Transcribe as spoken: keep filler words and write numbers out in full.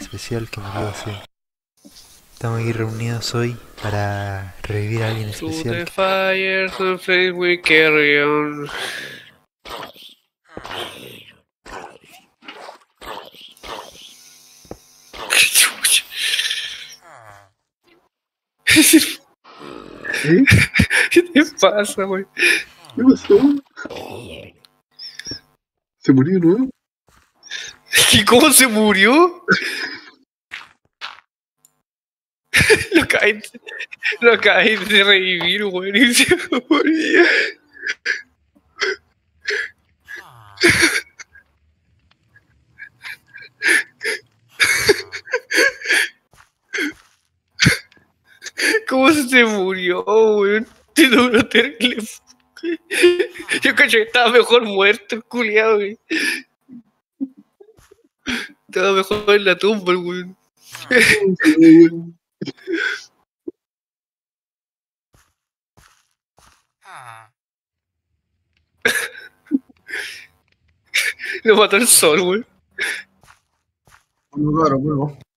especial que murió hace. Estamos aquí reunidos hoy para revivir a alguien To the especial. fire, the flame we carry on. Qué chucha. ¿Eh? ¿Qué te pasa, güey? ¿Qué pasó? ¿Se murió de nuevo? ¿Y cómo se murió? Lo acabé, lo acabé de revivir, güey, y se murió. ¿Cómo se murió, güey? Te duró terrible. Yo caché que estaba mejor muerto, culiado, güey. Estaba mejor en la tumba, güey. Lo mató el sol, güey. Bueno, claro, bueno.